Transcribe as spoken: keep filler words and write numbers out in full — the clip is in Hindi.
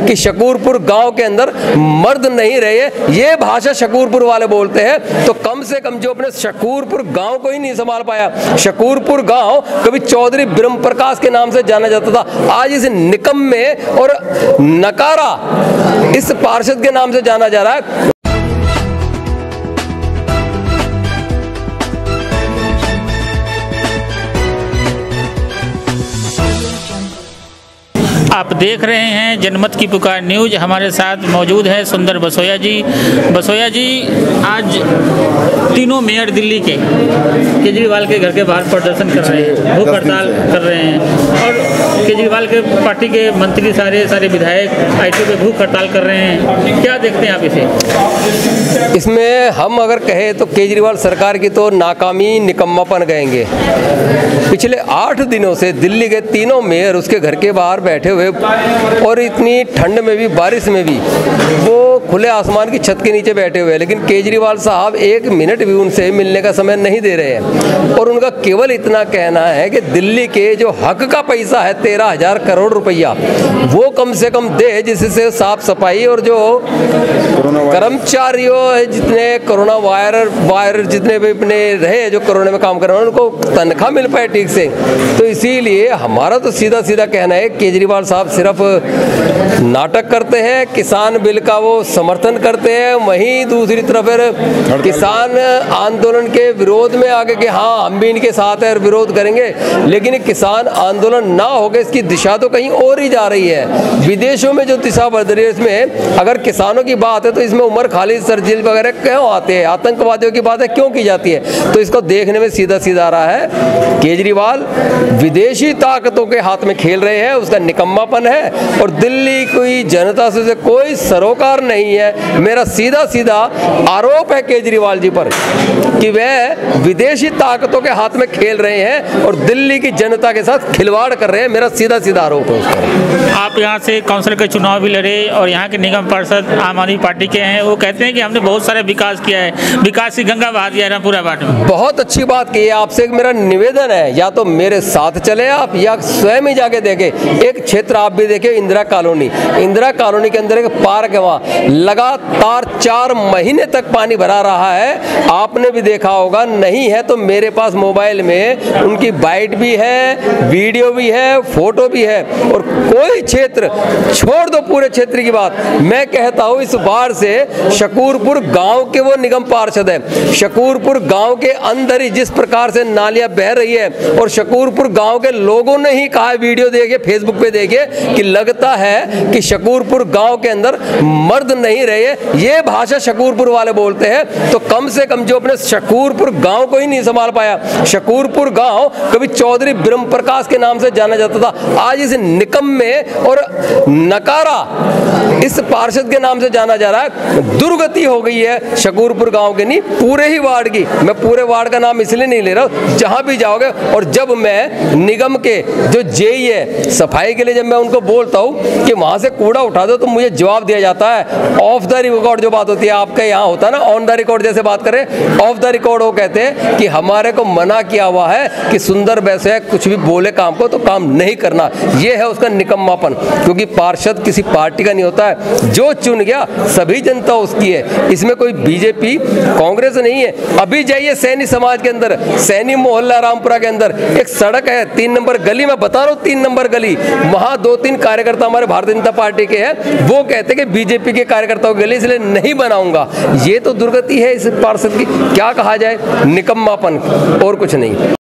कि शकूरपुर गांव के अंदर मर्द नहीं रहे, ये भाषा शकूरपुर वाले बोलते हैं। तो कम से कम जो अपने शकूरपुर गांव को ही नहीं संभाल पाया। शकूरपुर गांव कभी चौधरी ब्रह्म प्रकाश के नाम से जाना जाता था, आज इस निकम्मे और नकारा इस पार्षद के नाम से जाना जा रहा है। आप देख रहे हैं जनमत की पुकार न्यूज। हमारे साथ मौजूद है सुंदर बसोया जी। बसोया जी, आज तीनों मेयर दिल्ली के केजरीवाल के घर के बाहर प्रदर्शन कर रहे हैं, भूख हड़ताल कर रहे हैं और केजरीवाल के पार्टी के मंत्री सारे सारे विधायक आईटी पे भूख हड़ताल कर रहे हैं। क्या देखते हैं आप इसे? इसमें हम अगर कहें तो केजरीवाल सरकार की तो नाकामी निकम्मापन कहेंगे। पिछले आठ दिनों से दिल्ली के तीनों मेयर उसके घर के बाहर बैठे हुए और इतनी ठंड में भी बारिश में भी वो खुले आसमान की छत के नीचे बैठे हुए हैं, लेकिन केजरीवाल साहब एक मिनट भी उनसे मिलने का समय नहीं दे रहे हैं। और उनका केवल इतना कहना है कि दिल्ली के जो हक का पैसा है तेरह हजार करोड़ रुपया वो कम से कम दे, जिससे साफ सफाई और जो कर्मचारियों जितने कोरोना वायरस वायरस जितने भी अपने रहे जो कोरोना में काम कर रहे हैं उनको तनख्वाह मिल पाए ठीक से। तो इसीलिए हमारा तो सीधा सीधा कहना है केजरीवाल साहब सिर्फ नाटक करते हैं, किसान बिल का वो समर्थन करते हैं, वहीं दूसरी तरफ फिर किसान आंदोलन के विरोध में आगे कि हाँ हम भी इनके साथ हैं और विरोध करेंगे, लेकिन किसान आंदोलन ना होकर इसकी दिशा तो कहीं और ही जा रही है। विदेशों में जो दिशा बढ़ रही है इसमें अगर किसानों की बात है तो इसमें उमर खालिद सरजील वगैरह क्यों आते हैं, आतंकवादियों की बात है क्यों की जाती है। तो इसको देखने में सीधा सीधा आ रहा है केजरीवाल विदेशी ताकतों के हाथ में खेल रहे हैं, उसका निकम्मापन है और दिल्ली की जनता से कोई सरोकार नहीं है। मेरा सीधा सीधा आरोप है केजरीवाल जी पर कि वह विदेशी ताकतों के हाथ में खेल रहे हैं और दिल्ली की जनता के साथ खिलवाड़ कर रहे हैं। मेरा सीधा सीधा आरोप है उस पर। आप यहाँ से काउंसिल के चुनाव भी लड़े और यहाँ के निगम पार्षद आम आदमी पार्टी के हैं, वो कहते हैं कि हमने बहुत सारा विकास किया है, विकास की गंगा बहा दिया है पूरा बाट में। बहुत अच्छी बात की है। आपसे एक मेरा निवेदन है, या तो मेरे साथ चले आप या स्वयं ही जाके देखें। एक क्षेत्र आप भी देखें, इंदिरा कॉलोनी। इंदिरा कॉलोनी के अंदर एक पार्क है, वहाँ लगातार चार महीने तक पानी भरा रहा है। आपने भी देखा होगा, नहीं है तो मेरे पास मोबाइल में उनकी बाइट भी है, वीडियो भी है, फोटो भी है। और कोई क्षेत्र छोड़ दो, पूरे क्षेत्र की बात मैं कहता हूँ, इस बार से शकूरपुर गांव के वो निगम पार्षद है, शकूरपुर गांव के अंदर ही जिस प्रकार से नालियां बह रही है और शकूरपुर गांव के लोगों ने ही कहा, वीडियो देखे फेसबुक पे देखे कि लगता है कि शकूरपुर गांव के अंदर मर्द नहीं रहे, ये भाषा शकूरपुर वाले बोलते हैं। तो कम से कम जो अपने शकूरपुर गांव को ही नहीं संभाल पाया। शकूरपुर गांव कभी चौधरी ब्रह्म प्रकाश के नाम से जाना जाता था, आज इस निकम्मे और नकारा इस पार्षद के नाम से जाना जा रहा है। दुर्गति हो गई है शकूरपुर गांव के नहीं, पूरे ही वार्ड की। मैं पूरे वार्ड का नाम इसलिए नहीं ले रहा हूँ, जहां भी जाओगे। और जब मैं निगम के जो जेई है सफाई के लिए जब मैं उनको बोलता हूँ कि वहां से कूड़ा उठा दो, तो मुझे जवाब दिया जाता है ऑफ द रिकॉर्ड। जो बात होती है आपके यहाँ होता है ना, ऑन द रिकॉर्ड जैसे बात करें, ऑफ द रिकॉर्ड वो कहते हैं कि हमारे को मना किया हुआ है कि सुंदर वैसे कुछ भी बोले काम को तो काम नहीं करना। ये है उसका निकम्मापन, क्योंकि पार्षद किसी पार्टी का नहीं होता है, जो चुन गया सभी जनता उसकी है। इसमें कोई बीजेपी कांग्रेस नहीं है। अभी जाइए सैनी समाज के अंदर, सैनी मोहल्ला रामपुरा के अंदर एक सड़क है, तीन नंबर गली, मैं बता रहा हूँ तीन नंबर गली, वहां दो तीन कार्यकर्ता हमारे भारतीय जनता पार्टी के हैं, वो कहते हैं कि बीजेपी के कार्यकर्ताओं की गली इसलिए नहीं बनाऊंगा। ये तो दुर्गति है इस पार्षद की, क्या कहा जाए, निकम्मापन और कुछ नहीं।